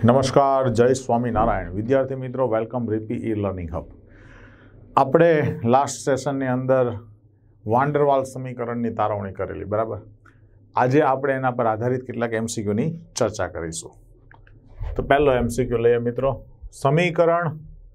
નમસ્કાર, જય સ્વામિનારાયણ વિદ્યાર્થી મિત્રો, welcome RP e learning hub. આપણે લાસ્ટ સેશનની અંદર વાન્ડરવાલ સમીકરણની તારવણી કરેલી, બરાબર. આજે આપણે એના પર આધારિત કેટલાક એમસીક્યુની ચર્ચા કરીશું. તો પહેલો એમસીક્યુ લઈએ મિત્રો. સમીકરણ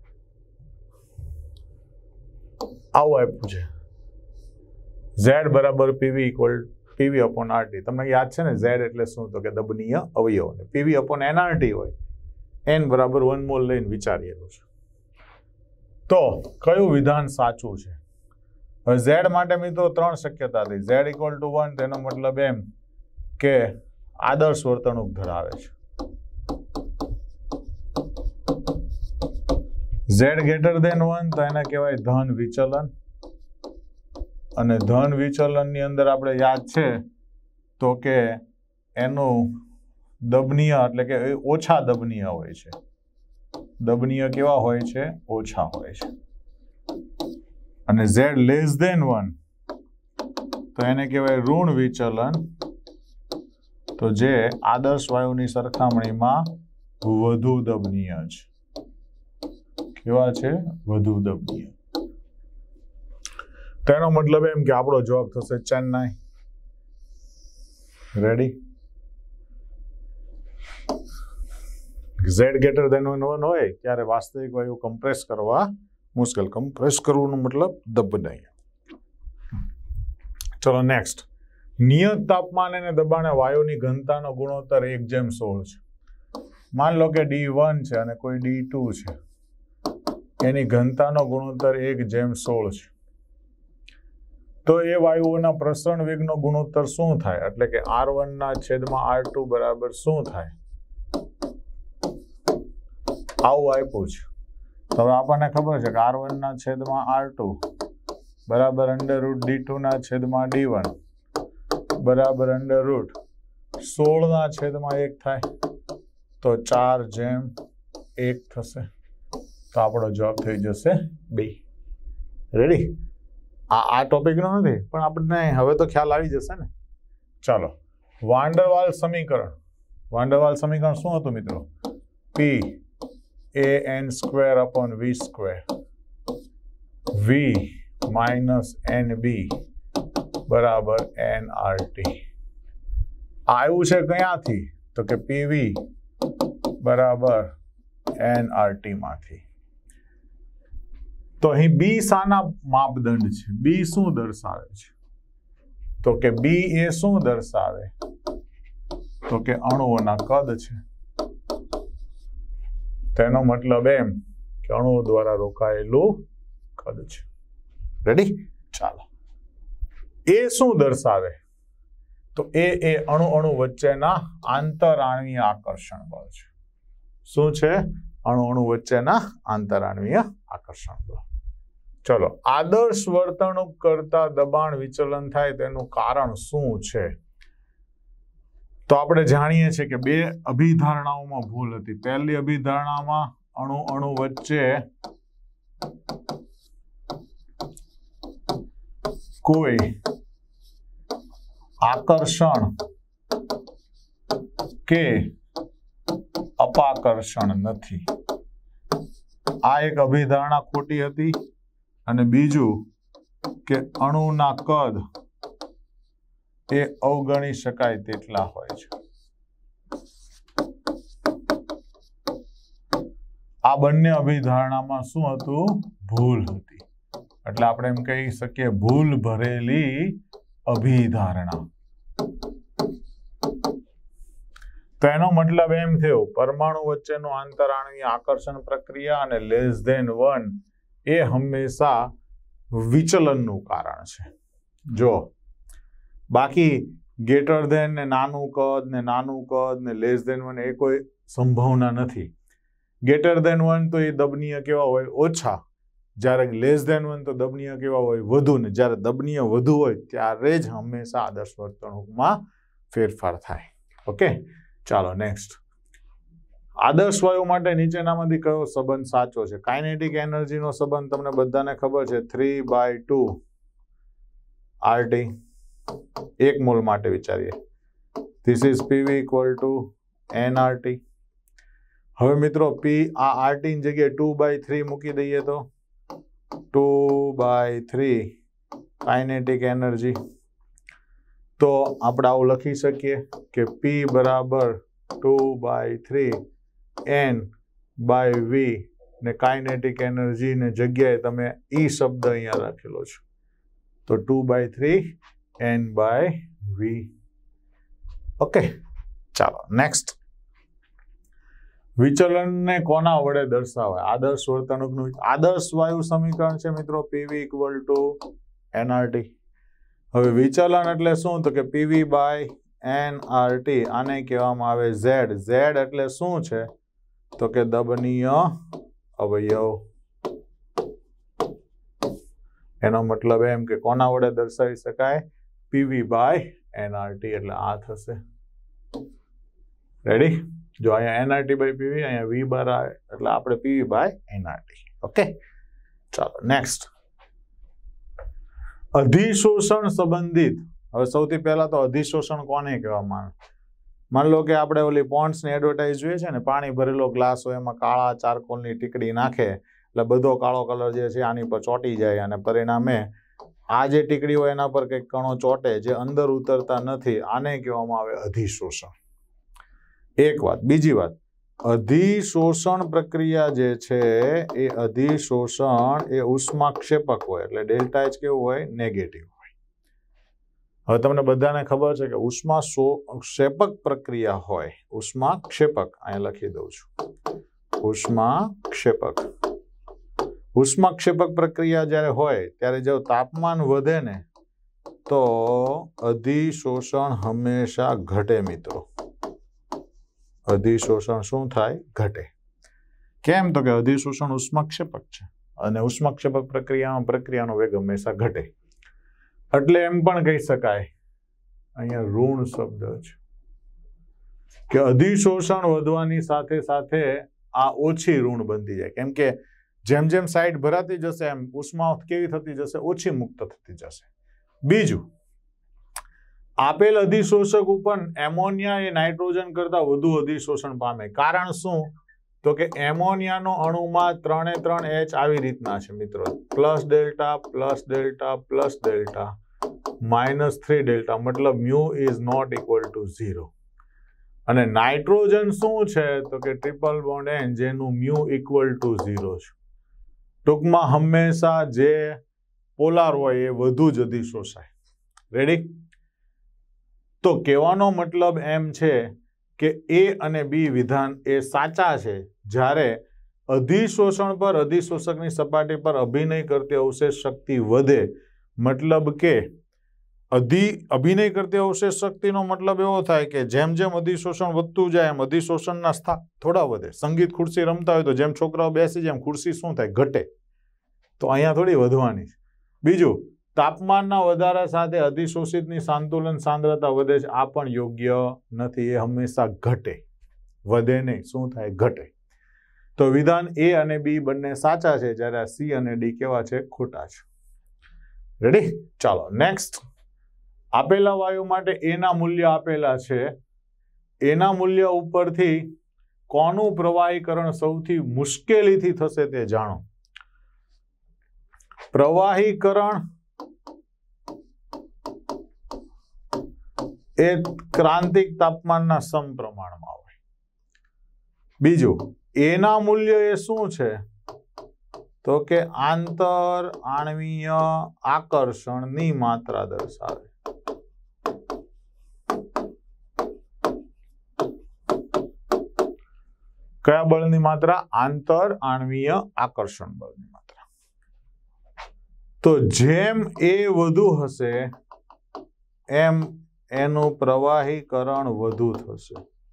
આવું આપ્યું છે, ઝેડ બરાબર પીવી અપોન આરટી. તમને યાદ છે ને, ઝેડ એટલે શું? તો કે દબનીય અવયવ. પીવી અપોન એનઆરટી હોય, એન બરાબર 1 મોલ લઈને વિચારેલું છે. તો કયું વિધાન સાચું છે? હવે ઝેડ માટે મિત્રો 3 શક્યતા હતી. ઝેડ ઇક્વલ ટુ 1, તેનો મતલબ એમ કે આદર્શ વર્તણૂક ધરાવે છે. ઝેડ ગ્રેટર દેન 1 તો એને કહેવાય ધન વિચલન. અને ધન વિચલનની અંદર આપણે યાદ છે તો કે એનું દબનીય એટલે કે ઓછા દબનીય હોય છે. દબનીય કેવા હોય છે? ઓછા હોય છે. અને ઝેડ લેસ દેન 1 તો એને કહેવાય ઋણ વિચલન, તો જે આદર્શ વાયુની સરખામણીમાં વધુ દબનીય છે. કેવા છે? વધુ દબનીય. તેનો મતલબ એમ કે આપણો જવાબ થશે Chennai. Ready? Z greater than 1 હોય ત્યારે વાસ્તવિક વાયુ કમ્પ્રેસ કરવા મુશ્કેલ. કમ્પ્રેસ કરવાનું મતલબ દબનીય. ચલો નેક્સ્ટ. નિયત તાપમાન અને દબાણે વાયુની ઘનતાનો ગુણોત્તર 1:16 છે. માન લો કે D1 છે અને કોઈ D2 છે, એની ઘનતાનો ગુણોત્તર 1:16 છે. તો એ વાયુઓના પ્રસરણ વેગનો ગુણોત્તર શું થાય? એટલે કે R1 ના છેદમાં R2 બરાબર શું થાય? આવું આપ્યું છે. તો હવે આપણને ખબર છે કે R1 ના છેદમાં R2 બરાબર √D2 ના છેદમાં D1 બરાબર √16 ના છેદમાં 1 થાય, તો 4:1 થશે. તો આપણો જવાબ થઈ જશે 2. રેડી? આ ટોપિકનો નથી, પણ આપણને હવે તો ખ્યાલ આવી જશે ને. ચાલો, વાન્ડરવાલ સમીકરણ. વાન્ડરવાલ સમીકરણ શું હતું મિત્રો? P an² upon v², v minus nb બરાબર nRT. આવ્યું છે ક્યાંથી? તો કે PV બરાબર nRT માંથી. તો અહીં બી શાના માપદંડ છે? બી શું દર્શાવે છે? તો કે બી એ શું દર્શાવે? તો કે અણુઓના કદ છે. તેનો મતલબ એમ કે અણુઓ દ્વારા રોકાયેલું કદ છે. રેડી? ચાલો, એ શું દર્શાવે? તો એ અણુ વચ્ચેના આંતરાણ્વીય આકર્ષણ બળ છે. શું છે? અણુ વચ્ચેના આંતરાણ્વીય આકર્ષણ બળ. ચલો, આદર્શ વર્તણૂક કરતા દબાણ વિચલન થાય તેનું કારણ શું છે? તો આપણે જાણીએ છીએ કે 2 અભિધારણાઓમાં ભૂલ હતી. પહેલી અભિધારણામાં અણુ વચ્ચે કોઈ આકર્ષણ કે અપાકર્ષણ નથી. આ એક અભિધારણા ખોટી હતી. અને બીજું કે અણુના કદ એ અવગણી શકાય તેટલા હોય છે. આ બંને અભિધારણામાં શું હતું? ભૂલ હતી. એટલે આપણે એમ કહી શકીએ ભૂલ ભરેલી અભિધારણા. તો એનો મતલબ એમ થયો, પરમાણુ વચ્ચેનું આંતરાણ્વીય આકર્ષણ પ્રક્રિયા અને લેસ ધેન 1 એ હંમેશા વિચલનનું કારણ છે. જો બાકી ગ્રેટર ધેન ને નાનું કદ ને લેસ ધેન 1 એ કોઈ સંભાવના નથી. ગ્રેટર ધેન 1 તો એ દબનીય કેવા હોય? ઓછા. જ્યારે લેસ ધેન 1 તો દબનીય કેવા હોય? વધુ. ને જ્યારે દબનીય વધુ હોય ત્યારે જ હંમેશા આદર્શ વર્તણૂકમાં ફેરફાર થાય. ઓકે, ચાલો નેક્સ્ટ. આદર્શ વાયુ માટે નીચેનામાંથી કયો સંબંધ સાચો છે? કાઇનેટિક એનર્જીનો સંબંધ તમને બધાને ખબર છે, 3/2 RT. 1 મોલ માટે વિચારીએ. This is PV equal to nRT. હવે મિત્રો P આ RT ની જગ્યાએ 2/3 મૂકી દઈએ તો 2/3 કાઇનેટિક એનર્જી. તો આપણે આવું લખી શકીએ કે P બરાબર 2/3 N/V ને કાઇનેટિક એનર્જી ને જગ્યાએ તમે E શબ્દ અહીંયા રાખેલો છે તો 2/3 N/V. ઓકે, ચાલો નેક્સ્ટ. વિચલનને કોના વડે દર્શાવાય? આદર્શ વર્તણૂકનું આદર્શ વાયુ સમીકરણ છે મિત્રો PV = nRT. હવે વિચલન એટલે શું? તો કે PV/nRT. આને કહેવામાં આવે Z. Z એટલે શું છે? તો કે દબનીય અવયવ. એનો મતલબ એમ કે કોના વડે દર્શાવી શકાય? PV/nRT. એટલે આ થશે. રેડી? જો અહીંયા nRT/PV, અહીંયા V બાર આવે એટલે આપણે PV/nRT. ઓકે, ચાલો નેક્સ્ટ. અધિશોષણ સંબંધિત. હવે સૌથી પહેલા તો અધિશોષણ કોને કહેવામાં આવે? માન લો કે આપણે ઓલી પોન્ડ્સની એડવર્ટાઇઝ જોઈએ છે ને, પાણી ભરેલો ગ્લાસ હોય એમાં કાળા ચારકોલની ટીકડી નાખે એટલે બધો કાળો કલર જે છે આની પર ચોંટી જાય અને પરિણામે આ જે ટીકડી હોય એના પર કંઈક કણો ચોંટે જે અંદર ઉતરતા નથી. આને કહેવામાં આવે અધિશોષણ. એક વાત. બીજી વાત, અધિશોષણ પ્રક્રિયા જે છે એ અધિશોષણ એ ઉષ્માક્ષેપક હોય એટલે ડેલ્ટા H કેવું હોય? નેગેટિવ હોય. હવે તમને બધાને ખબર છે કે ઉષ્માક્ષેપક પ્રક્રિયા હોય. ઉષ્માક્ષેપક અહીંયા લખી દઉં છું. ઉષ્માક્ષેપક પ્રક્રિયા જ્યારે હોય ત્યારે જો તાપમાન વધે ને તો અધિશોષણ હંમેશા ઘટે મિત્રો. અધિશોષણ શું થાય? ઘટે. કેમ? તો કે અધિશોષણ ઉષ્માક્ષેપક છે અને ઉષ્માક્ષેપક પ્રક્રિયાનો વેગ હંમેશા ઘટે. એટલે એમ પણ કહી શકાય, અહીંયા ઋણ શબ્દ છે કે અધિશોષણ વધવાની સાથે સાથે આ ઓછી ઋણ બનતી જાય. કેમ કે જેમ જેમ સાઈડ ભરાતી જશે એમ ઉષ્મા કેવી થતી જશે? ઓછી મુક્ત થતી જશે. બીજું, આપેલ અધિશોષક ઉપર એમોનિયા એ નાઇટ્રોજન કરતા વધુ અધિશોષણ પામે. કારણ શું? તો કે એમોનિયાનો અણુમાં 3 H આવી રીતના છે મિત્રો, +Δ -3Δ, મતલબ μ ≠ 0. અને નાઇટ્રોજન શું છે? તો કે ટ્રિપલ બોન્ડ N જેનું μ = 0 છે. ટૂંકમાં હંમેશા જે પોલાર હોય એ વધુ જ અધિશોષાય. રેડી? તો કહેવાનો મતલબ એમ છે કે A અને B વિધાન એ સાચા છે જ્યારે અધિશોષણ પર અધિશોષકની સપાટી પર અભિનય કરતી અવશેષ શક્તિ વધે. મતલબ કે અભિનય કરતી અવશેષ શક્તિનો મતલબ એવો થાય કે જેમ જેમ અધિશોષણ વધતું જાય એમ અધિશોષણના સ્થાન થોડા વધે. સંગીત ખુરશી રમતા હોય તો જેમ છોકરાઓ બેસી જાય એમ ખુરશી શું થાય? ઘટે. તો અહીંયા થોડી વધવાની છે. બીજું, તાપમાનના વધારા સાથે અધિશોષિતની સંતુલન સાંદ્રતા વધે છે. આ પણ યોગ્ય નથી. એ હંમેશા ઘટે, વધે નહીં. શું થાય? ઘટે. તો વિધાન A અને B બંને સાચા છે જ્યારે C અને D કેવા છે? ખોટા છે. રેડી? ચાલો નેક્સ્ટ. આપેલા વાયુ માટે A ના મૂલ્ય આપેલા છે. A ના મૂલ્ય ઉપરથી કોનું પ્રવાહીકરણ સૌથી મુશ્કેલીથી થશે તે જાણો. પ્રવાહીકરણ એ ક્રાંતિક તાપમાનના સમપ્રમાણમાં હોય. બીજું, A ના મૂલ્ય એ શું છે? તો કે આંતર આણ્વીય આકર્ષણની માત્રા દર્શાવે. કયા બળની માત્રા? આંતર આણ્વીય આકર્ષણ બળની માત્રા. તો જેમ A વધુ હશે એમ એનું પ્રવાહીકરણ વધુ થશે.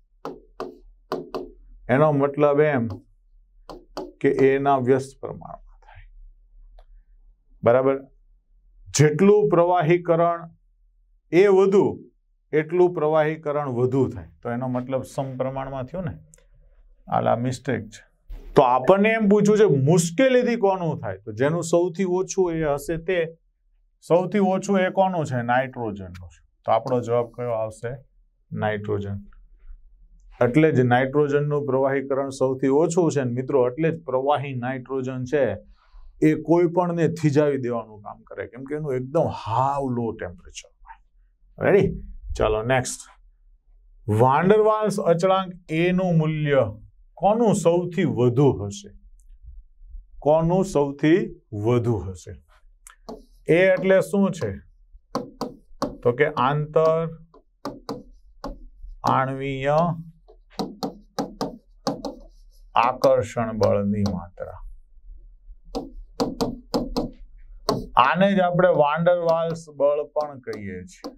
એનો મતલબ એમ કે એના વ્યસ્ત પ્રમાણમાં થાય. બરાબર? જેટલું પ્રવાહીકરણ એ વધુ એટલું પ્રવાહીકરણ વધુ થાય. તો એનો મતલબ સમપ્રમાણમાં થયું ને. આલા મિસ્ટેક છે. તો આપણને એમ પૂછ્યું છે મુશ્કેલીથી કોનું થાય? તો જેનું સૌથી ઓછું એ હશે તે. સૌથી ઓછું એ કોનું છે? નાઇટ્રોજનનું છે. તો આપણો જવાબ કયો આવશે? નાઇટ્રોજન. એટલે જ નાઇટ્રોજનનું પ્રવાહીકરણ સૌથી ઓછું છે મિત્રો, એટલે જ પ્રવાહી નાઇટ્રોજન છે એ કોઈ પણને થીજાવી દેવાનું કામ કરે, કેમ કે એનું એકદમ હાવ લો ટેમ્પરેચર હોય. રેડી? ચાલો નેક્સ્ટ. વાન ડર વાલ્સ અચળાંક એ નું મૂલ્ય કોનું સૌથી વધુ હશે? કોનું સૌથી વધુ હશે? એ એટલે શું છે? તો કે આંતર આણ્વીય આકર્ષણ બળની માત્રા. આને જ આપણે વાન ડર વાલ્સ બળ પણ કહીએ છીએ.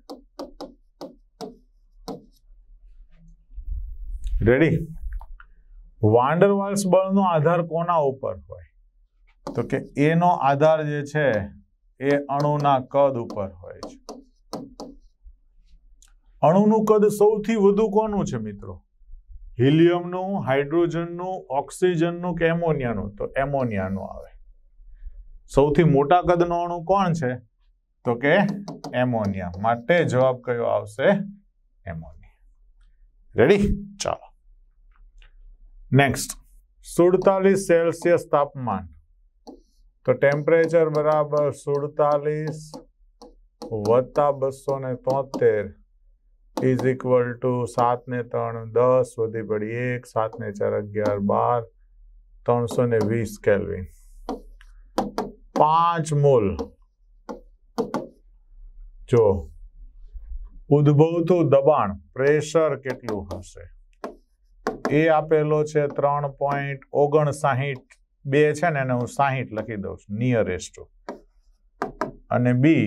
રેડી? વાન ડર વાલ્સ બળનો આધાર કોના ઉપર હોય? તો કે એનો આધાર જે છે એ અણુના કદ ઉપર હોય છે. અણુનું કદ સૌથી વધુ કોનું છે મિત્રો? હિલિયમનું, હાઇડ્રોજનનું, ઓક્સિજનનું કે એમોનિયાનું? તો એમોનિયાનું આવે. સૌથી મોટા કદનો અણુ કોણ છે? તો કે એમોનિયા. માટે જવાબ કયો આવશે? એમોનિયા. રેડી? ચાલો નેક્સ્ટ. 47 સેલ્સિયસ તાપમાન, તો ટેમ્પરેચર બરાબર 47 વત્તા 273 ઇઝ ઇક્વલ ટુ 7 ને 3 10 વધી પડી 1 7 ને 4 11 12 320 કેલ્વિન. 5 મોલ. જો ઉદ્ભવતું દબાણ પ્રેશર કેટલું હશે? એ આપેલો છે 3.59. 2 છે ને એને હું 60 લખી દઉં છું નિયરેસ્ટ ટુ, અને બી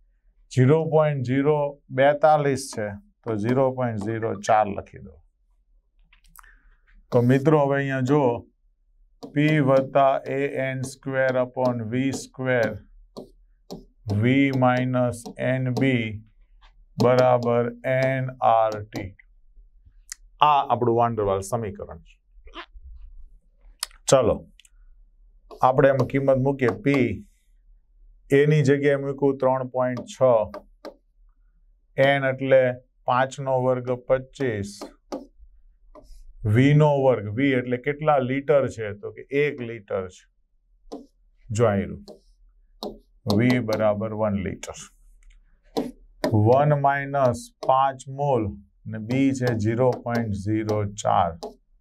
0.042 છે તો 0.04 લખી દો. તો મિત્રો હવે અહીંયા જો P વત્તા AN square upon V square V minus NB બરાબર nRT. આ આપણું વાન ડર વાલ્સ સમીકરણ છે. ચલો આપણે એમાં કિંમત મૂકીએ. P એની જગ્યાએ મૂક્યું 3.6, n એટલે 5 નો વર્ગ 25, v નો વર્ગ, v એટલે કેટલા લીટર છે? તો કે 1 લીટર છે. જો આયરું v બરાબર 1 લીટર. 1 માઇનસ 5 મોલ ને b છે 0.04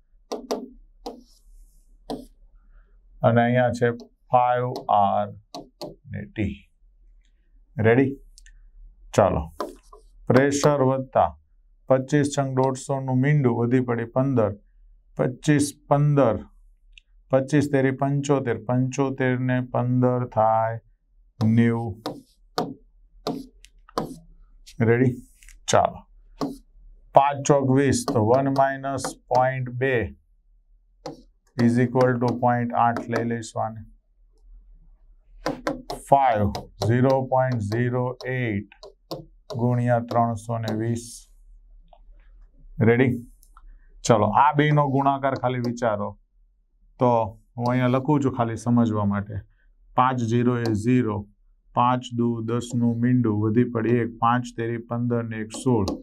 અને અહીંયા છે 5R ને T. રેડી? ચાલો. પ્રેશર વત્તા 25 છંગ 150 નું મીંડું વધી પડી 15, 25 15 25 તેરી 75, 75 ને 15 થાય 90. રેડી? ચાલો. 5 ચોક 20 તો 1 માઇનસ 0.2 ઇઝ ઇક્વલ ટુ 0.8 લઈ લઈશું આને. 5 0.08 ગુણ્યા 320. રેડી? ચલો આ બે નો ગુણાકાર ખાલી વિચારો તો હું અહીંયા લખું છું ખાલી સમજવા માટે. 5 0 એ 0, 5 દુ 10 નું મીંડું વધી પડી 1, 5 તેરી 15 ને 1 16.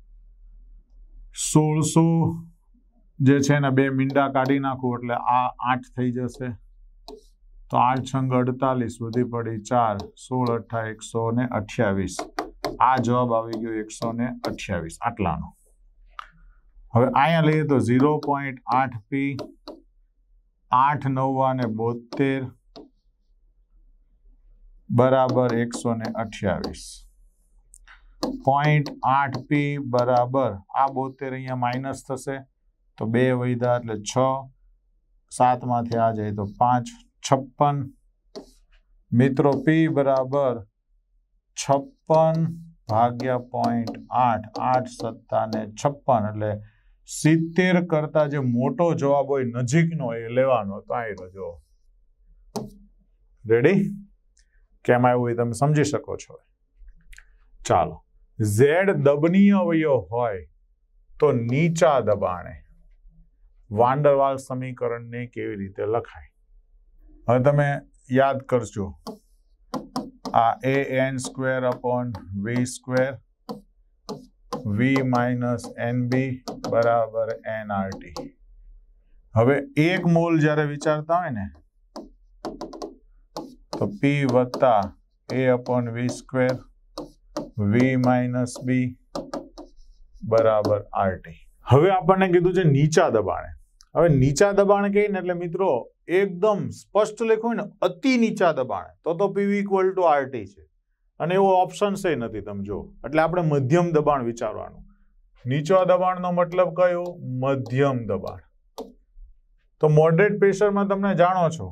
1600 જે છે ને બે મીંડા કાઢી નાખું એટલે આ 8 થઈ જશે. તો 8 છંગ 48 વધી પડી 4, 16 8 128. આ જવાબ આવી ગયો 128 આટલાનો. હવે અહીંયા લઈએ તો 0.8p 8 9 ને 72 બરાબર 128. 0.8p બરાબર આ 72 અહીંયા માઇનસ થશે તો 2 વધ્યા એટલે 6, 7 માંથી આ જાય તો 5, 56. મિત્રો p બરાબર 56 ભાગ્યા 0.8, 8 સત્તા ને 56 એટલે 70 કરતા જે મોટો જવાબ હોય નજીકનો એ લેવાનો. તો આ જો રેડી? કેમ આવ્યું એ તમે સમજી શકો છો. ચાલો. Z દબનીય અવયવ હોય તો નીચા દબાણે વાન ડર વાલ્સ સમીકરણને કેવી રીતે લખાય? હવે તમે યાદ કરજો. આ AN square upon V square V minus NB બરાબર nRT. હવે 1 મોલ જ્યારે વિચારતા હોય ને તો P વત્તા A/V² V માઇનસ B બરાબર RT. હવે આપણને કીધું છે નીચા દબાણે. હવે નીચા દબાણ કહીએ ને એટલે મિત્રો એકદમ સ્પષ્ટ લખ્યું ને અતિ નીચા દબાણે તો PV = RT છે અને એવો ઓપ્શન છે નથી. તમે જો એટલે આપણે મધ્યમ દબાણ વિચારવાનું. નીચા દબાણનો મતલબ કયો? મધ્યમ દબાણ. તો મોડરેટ પ્રેશરમાં તમને જાણો છો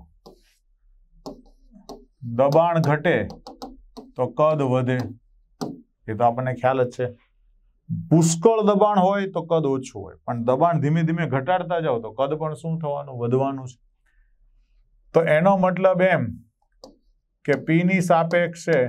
દબાણ ઘટે તો કદ વધે, એ તો આપણને ખ્યાલ જ છે. પુષ્કળ દબાણ હોય તો કદ ઓછું હોય, પણ દબાણ ધીમે ધીમે ઘટાડતા જાઓ તો કદ પણ શું થવાનું? વધવાનું છે. તો એનો મતલબ એમ કે P ની સાપેક્ષે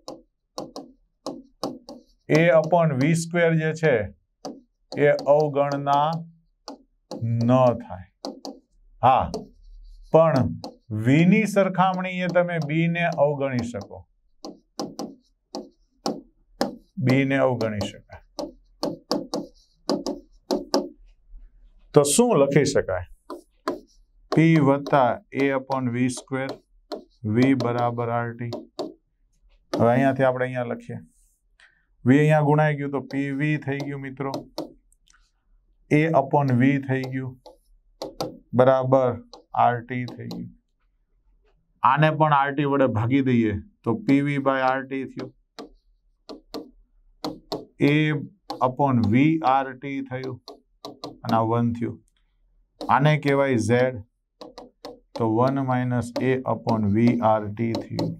A/V² જે છે એ અવગણના ન થાય. હા, પણ V ની સરખામણીએ તમે B ને અવગણી શકો. B ને અવગણી શકાય. તો શું લખી શકાય? P વત્તા A/V² V બરાબર RT. હવે અહીંયાથી આપણે અહીંયા લખીએ. V અહીંયા ગુણાઈ ગયું તો PV થઈ ગયું મિત્રો. A/V થઈ ગયું બરાબર RT થઈ ગયું. આને પણ RT વડે ભાગી દઈએ તો PV/RT થયું. A/VRT થયું અને આ 1 થયું. આને કહેવાય Z, તો 1 માઇનસ A/VRT થયું.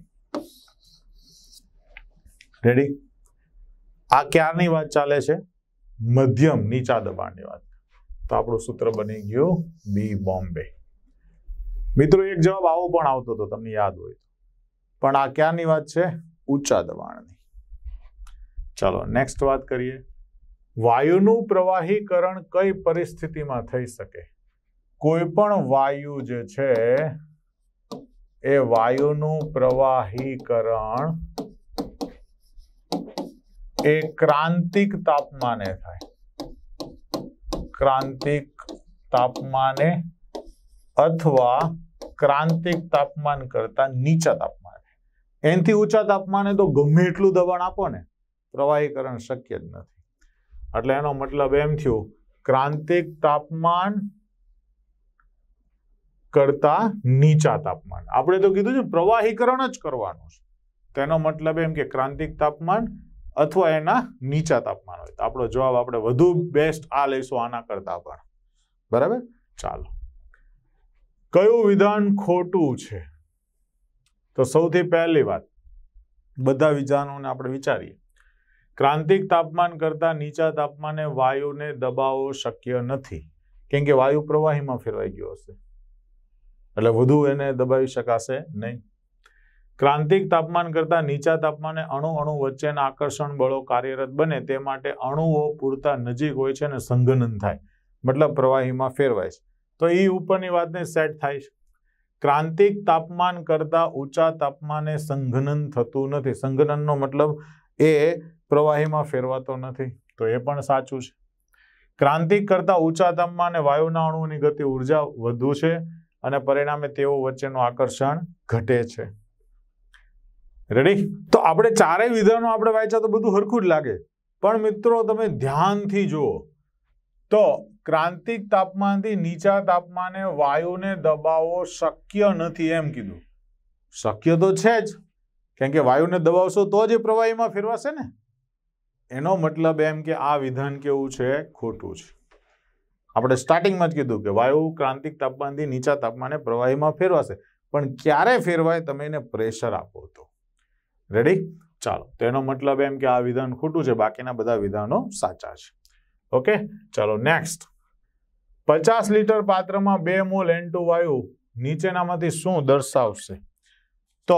રેડી? આ ક્યારની વાત ચાલે છે? મધ્યમ નીચા દબાણની વાત. તો આપણું સૂત્ર બની ગયું B બોમ્બે. મિત્રો એક જવાબ આવો પણ આવતો હતો, તમને યાદ હોય તો, પણ આ ક્યારની વાત છે? ઊંચા દબાણની. ચાલો નેક્સ્ટ વાત કરીએ. વાયુનું પ્રવાહીકરણ કઈ પરિસ્થિતિમાં થઈ શકે? કોઈ પણ વાયુ જે છે એ વાયુનું પ્રવાહીકરણ એ ક્રાંતિક તાપમાને થાય. ક્રાંતિક તાપમાને અથવા ક્રાંતિક તાપમાન કરતા નીચા તાપમાને. એનાથી ઊંચા તાપમાને તો ગમે એટલું દબાણ આપો ને પ્રવાહીકરણ શક્ય જ નથી. એટલે એનો મતલબ એમ થયું ક્રાંતિક તાપમાન કરતા નીચા તાપમાન. આપણે તો કીધું છે પ્રવાહીકરણ જ કરવાનું છે. તેનો મતલબ એમ કે ક્રાંતિક તાપમાન અથવા એના નીચા તાપમાન હોય. તો આપણો જવાબ આપણે વધુ બેસ્ટ આ લઈશું આના કરતા પણ. બરાબર? ચાલો. કયું વિધાન ખોટું છે? તો સૌથી પહેલી વાત, બધા વિધાનોને આપણે વિચારીએ. ક્રાંતિક તાપમાન કરતા નીચા તાપમાને વાયુને દબાવવો શક્ય નથી, કેમ કે વાયુ પ્રવાહીમાં ફેરવાઈ ગયો હશે, એટલે વધુ એને દબાવી શકાશે નહીં. ક્રાંતિક તાપમાન કરતા નીચા તાપમાને અણુ વચ્ચેના આકર્ષણ બળો કાર્યરત બને તે માટે અણુઓ પૂરતા નજીક હોય છે અને સંઘનન થાય, મતલબ પ્રવાહીમાં ફેરવાય છે. તો એ ઉપરની વાતને સેટ થાય છે. ક્રાંતિક તાપમાન કરતા ઊંચા તાપમાને સંઘનન થતું નથી. સંઘનનનો મતલબ એ પ્રવાહીમાં ફેરવાતો નથી, તો એ પણ સાચું છે. ક્રાંતિક કરતા ઊંચા તાપમાને વાયુના અણુઓની ગતિ ઉર્જા વધુ છે અને પરિણામે તેઓ વચ્ચેનું આકર્ષણ ઘટે છે. રેડી? તો આપણે ચારેય વિધાનો આપણે વાંચ્યા તો બધું હરખું જ લાગે, પણ મિત્રો તમે ધ્યાનથી જુઓ તો ક્રાંતિક તાપમાનથી નીચા તાપમાને વાયુને દબાવવો શક્ય નથી એમ કીધું. શક્ય તો છે જ, કેમ કે વાયુને દબાવશો તો જ એ પ્રવાહીમાં ફેરવાશે ને. એનો મતલબ એમ કે આ વિધાન કેવું છે? ખોટું છે. આપણે સ્ટાર્ટિંગમાં જ કીધું કે વાયુ ક્રાંતિક તાપમાનથી નીચા તાપમાને પ્રવાહીમાં ફેરવાશે, પણ ક્યારે ફેરવાય? તમે એને પ્રેશર આપો તો. રેડી? ચાલો, તેનો મતલબ એમ કે આ વિધાન ખોટું છે, બાકીના બધા વિધાનો સાચા છે. ઓકે, ચાલો નેક્સ્ટ. 50 લીટર પાત્રમાં 2 મોલ N2 વાયુ નીચેનામાંથી શું દર્શાવશે? તો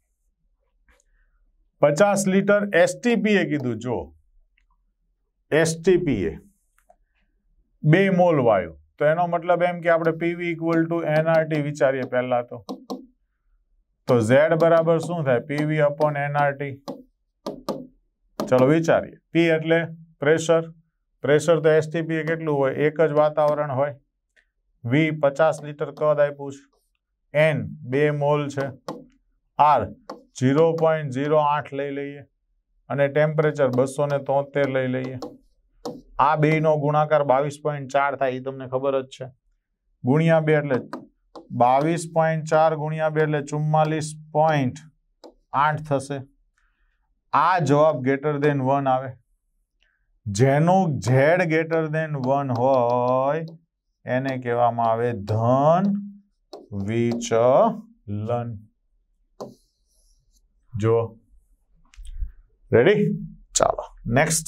50 લીટર STPA કીધું. જો STPA 2 મોલ વાયુ, તો એનો મતલબ એમ કે આપણે PV = nRT વિચારીએ પહેલા તો Z બરાબર શું થાય? PV/nRT. ચલો વિચારીએ. P એટલે પ્રેશર, પ્રેશર તો એસટીપી કેટલું હોય, એક જ વાતાવરણ હોય. વી 50 લીટર કદ આપ્યું છે, એન 2 મોલ છે, આર 0.08 લઈ લઈએ અને ટેમ્પરેચર 273 લઈ લઈએ. આ બેનો ગુણાકાર 22.4 થાય, એ તમને ખબર જ છે. ગુણ્યા 2 એટલે 22.4 ગુણ્યા 2 એટલે 44.8 થશે. આ જવાબ ગ્રેટર દેન 1 આવે. જેનું ઝેડ ગ્રેટર દેન 1 હોય એને કહેવામાં આવે ધન વિચલન. જો રેડી? ચાલો નેક્સ્ટ.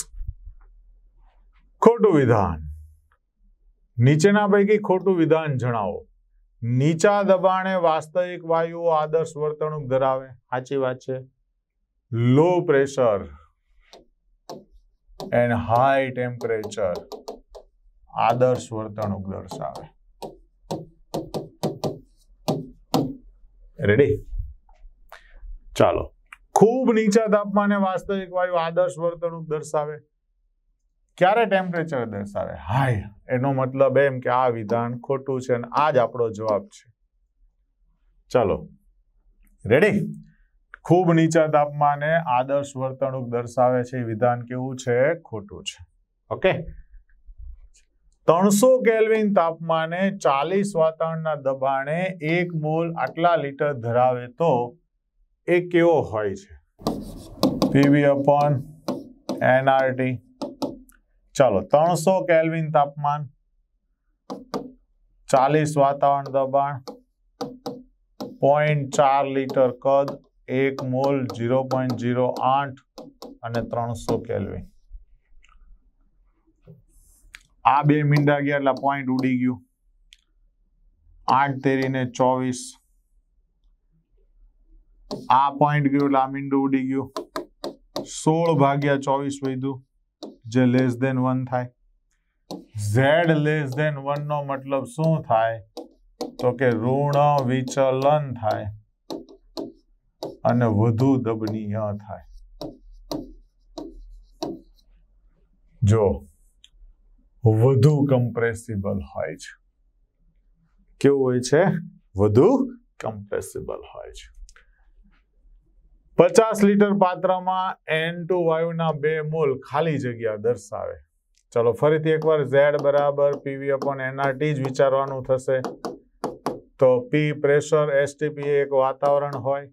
ખોટું વિધાન. નીચેના પૈકી ખોટું વિધાન જણાવો. નીચા દબાણે વાસ્તવિક વાયુઓ આદર્શ વર્તણૂક ધરાવે. સાચી વાત છે. Low pressure and high temperature આદર્શ વર્તણૂક દર્શાવે. રેડી? ચાલો. ખૂબ નીચા તાપમાને વાસ્તવિક વાયુ આદર્શ વર્તણૂક દર્શાવે. ક્યારે ટેમ્પરેચર દર્શાવે? હાઈ. એનો મતલબ એમ કે આ વિધાન ખોટું છે અને આ જ આપણો જવાબ છે. ચાલો રેડી? ખૂબ નીચા તાપમાને આદર્શ વર્તણૂક દર્શાવે છે એ વિધાન કેવું છે? ખોટું છે. ઓકે. 300 કેલ્વિન તાપમાને 40 વાતાવરણના દબાણે 1 મોલ આટલા લીટર ધરાવે તો એ કેવો હોય છે? PV/nRT. ચાલો 300 કેલ્વિન તાપમાન, 40 વાતાવરણ દબાણ, 0.4 લીટર કદ, 1 મોલ 0.08 અને 300 કેલ્વિન. આ બે મીંડા ગયા એટલે પોઈન્ટ ઉડી ગયું. 8 તેરીને 24. આ પોઈન્ટ ગયું એટલે આ મીંડું ઉડી ગયું. 16 ભાગ્યા 24 વધ્યું જે લેસ ધેન 1 થાય. ઝેડ લેસ ધેન 1 નો મતલબ શું થાય? તો કે ઋણ વિચલન થાય અને વધુ દબનીય થાય. જો વધુ કમ્પ્રેસિબલ હોય છે. કેવું હોય છે? વધુ કમ્પ્રેસિબલ હોય છે. 50 લીટર પાત્રમાં N2 વાયુના 2 મોલ ખાલી જગ્યા દર્શાવે. ચલો ફરીથી એકવાર Z બરાબર PV/nRT જ વિચારવાનું થશે. તો P પ્રેશર, STP એક વાતાવરણ હોય.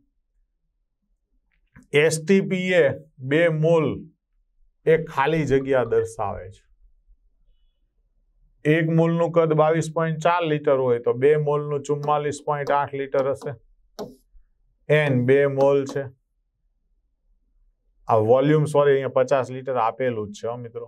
STP એ 2 મોલ એ ખાલી જગ્યા દર્શાવે છે. 1 મોલનું કદ 22.4 લીટર હોય તો 2 મોલનું 44.8 લીટર હશે. N 2 મોલ છે. આ વોલ્યુમ સોરી અહીંયા 50 લીટર આપેલું જ છે મિત્રો.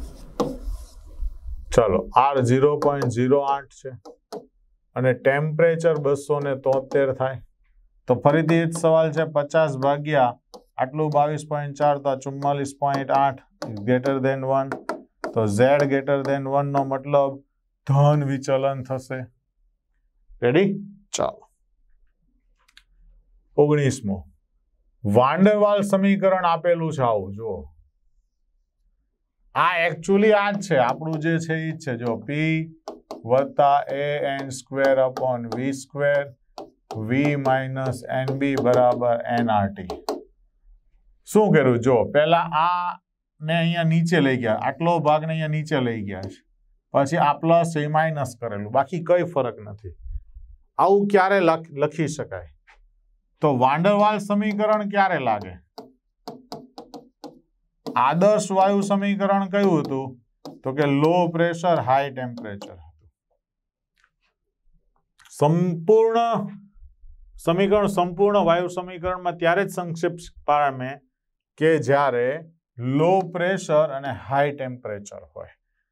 ચલો R 0.08 છે અને ટેમ્પરેચર 273 થાય. તો ફરીથી એ જ સવાલ છે, 50 ભાગ્યા આટલું 22.4 તો 44.8 ગ્રેટર દેન 1. તો Z ગ્રેટર દેન 1 નો મતલબ ધન વિચલન થશે. રેડી? ચાલો 19મો. વાન્ડરવાલ સમીકરણ આપેલું છે આવું જો. આ એકચ્યુઅલી આ જ છે આપણું જે છે એ જ છે. જો P + AN² / V - NB બરાબર nRT. શું કર્યું? જો પહેલા આ ને અહીંયા નીચે લઈ ગયા, આટલો ભાગને અહીંયા નીચે લઈ ગયા છે, પછી આ પ્લસ એ માઇનસ કરેલું, બાકી કઈ ફરક નથી. આવું ક્યારે લખી શકાય? તો વાન્ડરવાલ સમીકરણ ક્યારે લાગે? આદર્શ વાયુ સમીકરણ કયું હતું? તો કે લો પ્રેશર હાઈ ટેમ્પરેચર હતું. સંપૂર્ણ સમીકરણ સંપૂર્ણ વાયુ સમીકરણમાં ત્યારે જ સંક્ષેપ પામે કે જ્યારે લો પ્રેશર અને હાઈ ટેમ્પરેચર હોય.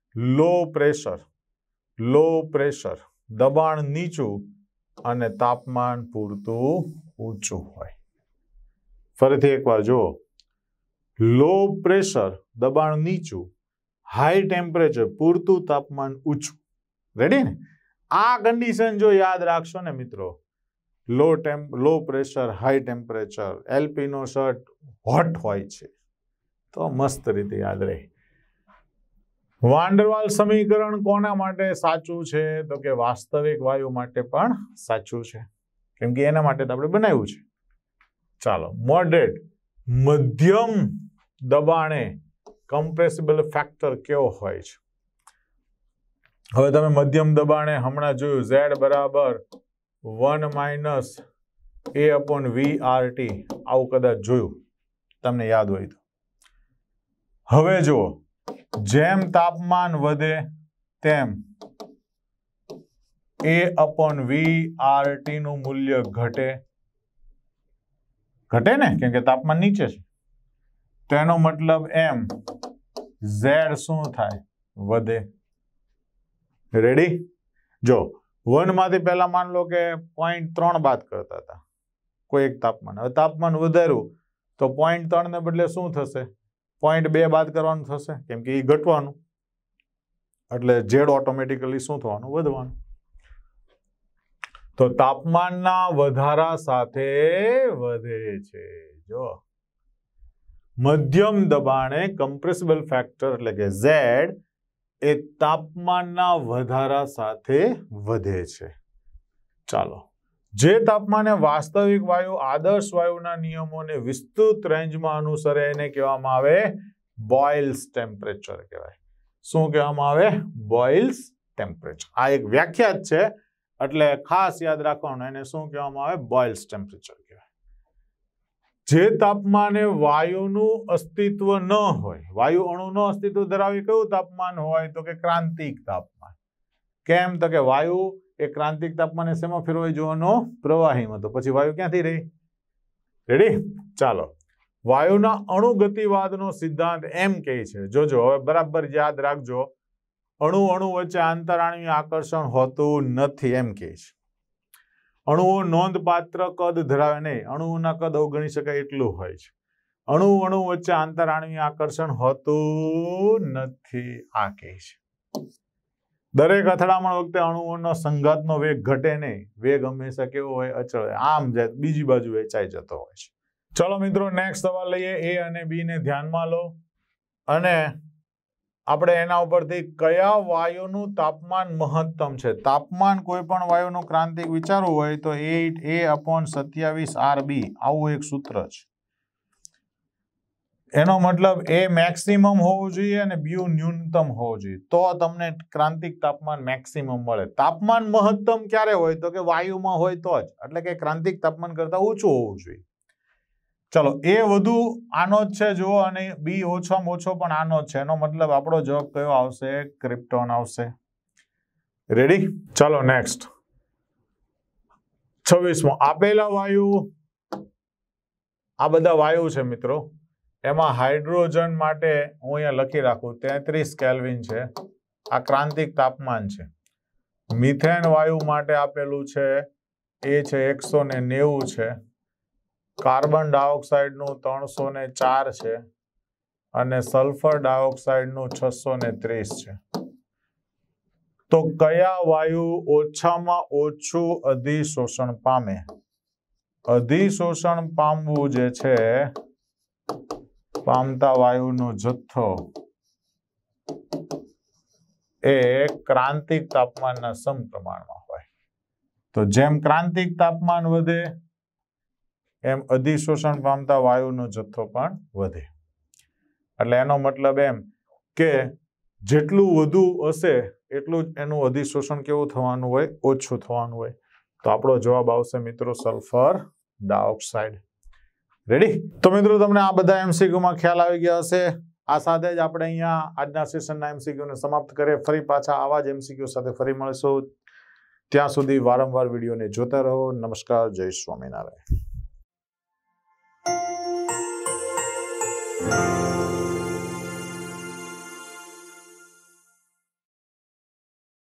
લો પ્રેશર દબાણ નીચું અને તાપમાન પૂરતું ઊંચું હોય. ફરીથી એકવાર જુઓ. લો પ્રેશર દબાણ નીચું, હાઈ ટેમ્પરેચર પૂરતું તાપમાન ઊંચું. રેડી ને? આ કન્ડિશન જો યાદ રાખશો ને મિત્રો, low pressure high temperature, LP નો શર્ટ હોટ હોય છે તો મસ્ત રીતે યાદ રહે. વાન ડર વાલ સમીકરણ કોના માટે સાચું છે? તો કે વાસ્તવિક વાયુ માટે પણ સાચું છે, કેમ કે એના માટે તો આપણે બનાવ્યું છે. ચાલો, મોડરેટ મધ્યમ દબાણે કમ્પ્રેસિબલ ફેક્ટર કેવો હોય છે? હવે તમે મધ્યમ દબાણે હમણાં જોયું Z બરાબર 1 માઇનસ A/VRT, આવું કદાચ જોયું, તમને યાદ હોય તો. હવે જુઓ, જેમ તાપમાન વધે તેમ A/VRT નું મૂલ્ય ઘટે ને, કેમ કે તાપમાન નીચે છે. તેનો મતલબ એમ Z શું થાય? વધે. રેડી? જો 1 માંથી પહેલા માન લો કે 0.3 બાદ કરતા હતા કોઈ એક તાપમાન. હવે તાપમાન વધાર્યું તો 0.3 ને બદલે શું થશે? 0.2 બાદ કરવાનું થશે, કેમ કે એ ઘટવાનું, એટલે Z ઓટોમેટિકલી શું થવાનું? વધવાનું. તો તાપમાનના વધારા સાથે વધે છે. જો મધ્યમ દબાણે કમ્પ્રેસિબલ ફેક્ટર એટલે કે Z એ તાપમાનના વધારા સાથે વધે છે. ચાલો, જે તાપમાને વાસ્તવિક વાયુ આદર્શ વાયુના નિયમોને વિસ્તૃત રેન્જમાં અનુસરે એને કહેવામાં આવે બોઇલ્સ ટેમ્પરેચર કહેવાય. શું કહેવામાં આવે? Boyle's temperature. આ એક વ્યાખ્યા જ છે, એટલે ખાસ યાદ રાખવાનું, એને શું કહેવામાં આવે? બોઇલ્સ ટેમ્પરેચર કહેવાય. જે તાપમાને વાયુનું અસ્તિત્વ ન હોય, વાયુ અણુનું અસ્તિત્વ ધરાવે કયું તાપમાન હોય? તો કે ક્રાંતિક તાપમાન. કેમ? તો કે વાયુ એ ક્રાંતિક તાપમાને શેમાં ફેરવાઈ જવાનો? પ્રવાહીમાં. તો પછી વાયુ ક્યાંથી રહી? રેડી? ચાલો, વાયુના અણુગતિવાદનો સિદ્ધાંત એમ કહે છે, જોજો હવે બરાબર યાદ રાખજો, અણુ વચ્ચે આંતરાણુય આકર્ષણ હોતું નથી એમ કહે છે. અણુઓ નોંધપાત્ર કદ ધરાવે નહીં, અણુઓના કદ અવગણી શકાય એટલું હોય છે. અણુ વચ્ચે આંતરાણુય આકર્ષણ હોતું નથી, આ કહે છે. દરેક અથડામણ વખતે અણુઓનો સંઘાતનો વેગ ઘટે નહીં, વેગ હંમેશા કેવો હોય? અચળ. આમ જાય બીજી બાજુ વેચાઈ જતો હોય છે. ચલો મિત્રો, નેક્સ્ટ સવાલ લઈએ. A અને B ને ધ્યાનમાં લો અને આપણે એના ઉપરથી કયા વાયુનું તાપમાન મહત્તમ છે? તાપમાન કોઈ પણ વાયુનું ક્રાંતિક વિચારવું હોય તો A/27RB, આવું એક સૂત્ર છે. એનો મતલબ A મેક્સિમમ હોવું જોઈએ અને B ન્યૂનતમ હોવું જોઈએ, તો તમને ક્રાંતિક તાપમાન મેક્સિમમ મળે. તાપમાન મહત્તમ ક્યારે હોય? તો કે વાયુમાં હોય તો જ, એટલે કે ક્રાંતિક તાપમાન કરતા ઓછું હોવું જોઈએ. ચલો, A વધુ આનો જ છે જુઓ, અને B ઓછામાં ઓછો પણ આનો જ છે. એનો મતલબ આપણો જવાબ કયો આવશે? ક્રિપ્ટોન આવશે. રેડી? ચાલો નેક્સ્ટ 26મો. આપેલા વાયુ, આ બધા વાયુ છે મિત્રો, એમાં હાઇડ્રોજન માટે હું અહીંયા લખી રાખું 33 કેલ્વિન છે, આ ક્રાંતિક તાપમાન છે. મિથેન વાયુ માટે આપેલું છે એ છે 190 છે. કાર્બન ડાયોક્સાઇડનું 304 છે અને સલ્ફર ડાયોક્સાઇડનું 630 છે. તો કયા વાયુ ઓછામાં ઓછું અધિશોષણ પામે? અધિશોષણ પામવું જે છે, પામતા વાયુનો જથ્થો એ ક્રાંતિક તાપમાનના સમપ્રમાણમાં હોય. તો જેમ ક્રાંતિક તાપમાન વધે એમ અધિશોષણ પામતા વાયુનો જથ્થો પણ વધે. એટલે એનો મતલબ એમ કે જેટલું વધુ હશે એટલું જ એનું અધિશોષણ કેવું થવાનું હોય? ઓછું થવાનું હોય. તો આપણો જવાબ આવશે મિત્રો સલ્ફર ડાયોક્સાઇડ. રેડી? તો મિત્રો તમને આ બધા એમસીક્યુમાં ખ્યાલ આવી ગયા હશે. આ સાથે જ આપણે અહીંયા આજના સેશનના એમસીક્યુને સમાપ્ત કરીએ. ફરી પાછા આવા જ એમસીક્યુ સાથે ફરી મળીશું. ત્યાં સુધી વારંવાર વિડીયોને જોતા રહો. નમસ્કાર, જય સ્વામિનારાયણ.